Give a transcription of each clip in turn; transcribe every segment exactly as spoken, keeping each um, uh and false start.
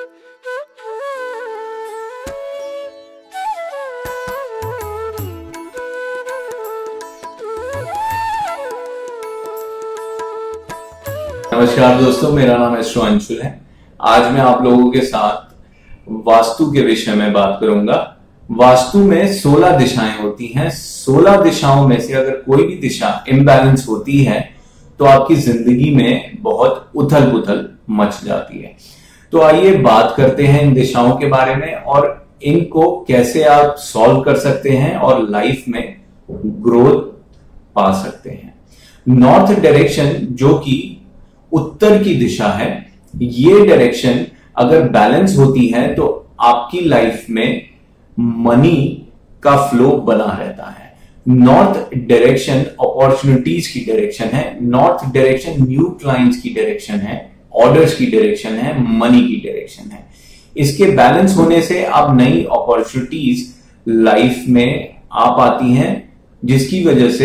नमस्कार दोस्तों, मेरा नाम अंशुल है। आज मैं आप लोगों के साथ वास्तु के विषय में बात करूंगा। वास्तु में सोलह दिशाएं होती हैं। सोलह दिशाओं में से अगर कोई भी दिशा इम्बैलेंस होती है तो आपकी जिंदगी में बहुत उथल पुथल मच जाती है। तो आइए बात करते हैं इन दिशाओं के बारे में और इनको कैसे आप सॉल्व कर सकते हैं और लाइफ में ग्रोथ पा सकते हैं। नॉर्थ डायरेक्शन, जो कि उत्तर की दिशा है, ये डायरेक्शन अगर बैलेंस होती है तो आपकी लाइफ में मनी का फ्लो बना रहता है। नॉर्थ डायरेक्शन अपॉर्चुनिटीज की डायरेक्शन है। नॉर्थ डायरेक्शन न्यू क्लाइंट्स की डायरेक्शन है, ऑर्डर्स की डायरेक्शन है, मनी की डायरेक्शन है। इसके बैलेंस होने से अब नई अपॉर्चुनिटीज लाइफ में आ पाती हैं, जिसकी वजह से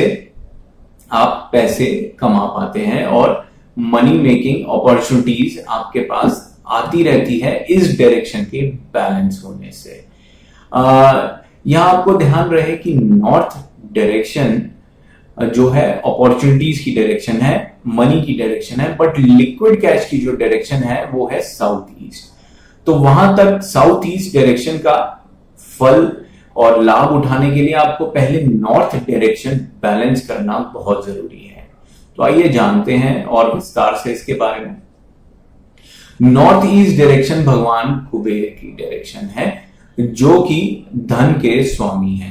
आप पैसे कमा पाते हैं और मनी मेकिंग अपॉर्चुनिटीज आपके पास आती रहती है इस डायरेक्शन के बैलेंस होने से। यहां आपको ध्यान रहे कि नॉर्थ डायरेक्शन जो है अपॉर्चुनिटीज की डायरेक्शन है, मनी की डायरेक्शन है, बट लिक्विड कैश की जो डायरेक्शन है वो है साउथ ईस्ट। तो वहां तक साउथ ईस्ट डायरेक्शन का फल और लाभ उठाने के लिए आपको पहले नॉर्थ डायरेक्शन बैलेंस करना बहुत जरूरी है। तो आइए जानते हैं और विस्तार से इसके बारे में। नॉर्थ ईस्ट डायरेक्शन भगवान कुबेर की डायरेक्शन है, जो कि धन के स्वामी हैं,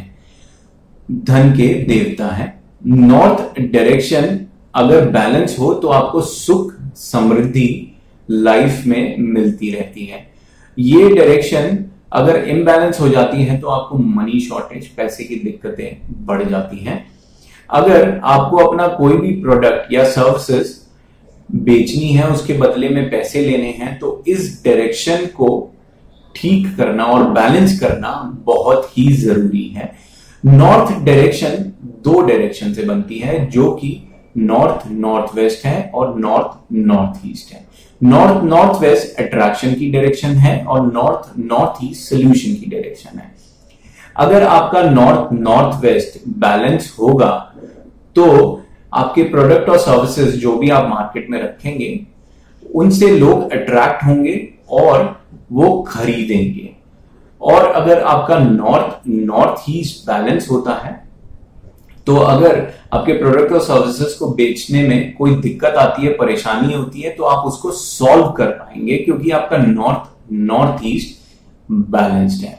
धन के देवता हैं। नॉर्थ डायरेक्शन अगर बैलेंस हो तो आपको सुख समृद्धि लाइफ में मिलती रहती है। ये डायरेक्शन अगर इम्बैलेंस हो जाती है तो आपको मनी शॉर्टेज, पैसे की दिक्कतें बढ़ जाती हैं। अगर आपको अपना कोई भी प्रोडक्ट या सर्विसेज बेचनी है, उसके बदले में पैसे लेने हैं, तो इस डायरेक्शन को ठीक करना और बैलेंस करना बहुत ही जरूरी है। नॉर्थ डायरेक्शन दो डायरेक्शन से बनती है, जो कि नॉर्थ नॉर्थ वेस्ट है और नॉर्थ नॉर्थ ईस्ट है। नॉर्थ नॉर्थ वेस्ट अट्रैक्शन की डायरेक्शन है और नॉर्थ नॉर्थ ईस्ट सोल्यूशन की डायरेक्शन है। अगर आपका नॉर्थ नॉर्थ वेस्ट बैलेंस होगा तो आपके प्रोडक्ट और सर्विसेज जो भी आप मार्केट में रखेंगे उनसे लोग अट्रैक्ट होंगे और वो खरीदेंगे। और अगर आपका नॉर्थ नॉर्थ ईस्ट बैलेंस होता है तो अगर आपके प्रोडक्ट और सर्विसेज को बेचने में कोई दिक्कत आती है, परेशानी होती है, तो आप उसको सॉल्व कर पाएंगे, क्योंकि आपका नॉर्थ नॉर्थ ईस्ट बैलेंस्ड है।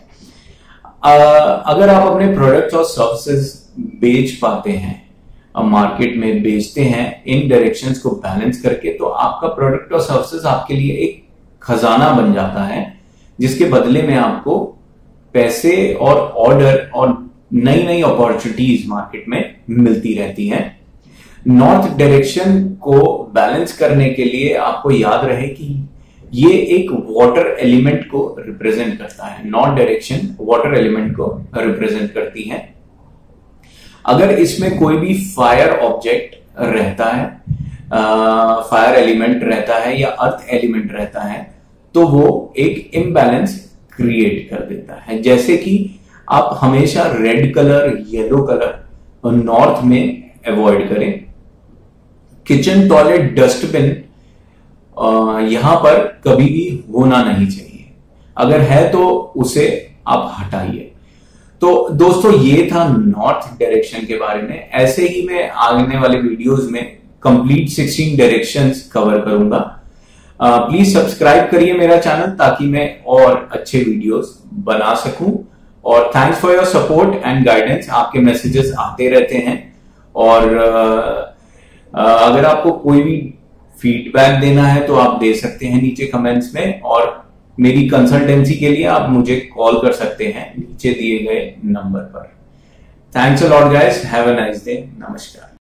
अगर आप अपने प्रोडक्ट्स और सर्विसेज बेच पाते हैं, मार्केट में बेचते हैं इन डायरेक्शंस को बैलेंस करके, तो आपका प्रोडक्ट और सर्विसेज आपके लिए एक खजाना बन जाता है, जिसके बदले में आपको पैसे और ऑर्डर और नई नई अपॉर्चुनिटीज मार्केट में मिलती रहती हैं। नॉर्थ डायरेक्शन को बैलेंस करने के लिए आपको याद रहे कि ये एक वाटर एलिमेंट को रिप्रेजेंट करता है। नॉर्थ डायरेक्शन वाटर एलिमेंट को रिप्रेजेंट करती है। अगर इसमें कोई भी फायर ऑब्जेक्ट रहता है, फायर एलिमेंट रहता है या अर्थ एलिमेंट रहता है, तो वो एक इम्बैलेंस क्रिएट कर देता है। जैसे कि आप हमेशा red colour, yellow colour north में अवॉइड करें। किचन, टॉयलेट, डस्टबिन यहां पर कभी भी होना नहीं चाहिए। अगर है तो उसे आप हटाइए। तो दोस्तों, ये था नॉर्थ डायरेक्शन के बारे में। ऐसे ही मैं आने वाले वीडियोस में कंप्लीट सिक्सटीन डायरेक्शंस कवर करूंगा। प्लीज सब्सक्राइब करिए मेरा चैनल, ताकि मैं और अच्छे वीडियोस बना सकूं। और thanks for your support and guidance. आपके मैसेजेस आते रहते हैं और uh, uh, अगर आपको कोई भी फीडबैक देना है तो आप दे सकते हैं नीचे कमेंट्स में, और मेरी कंसल्टेंसी के लिए आप मुझे कॉल कर सकते हैं नीचे दिए गए नंबर पर। Thanks a lot guys, have a nice day, नमस्कार।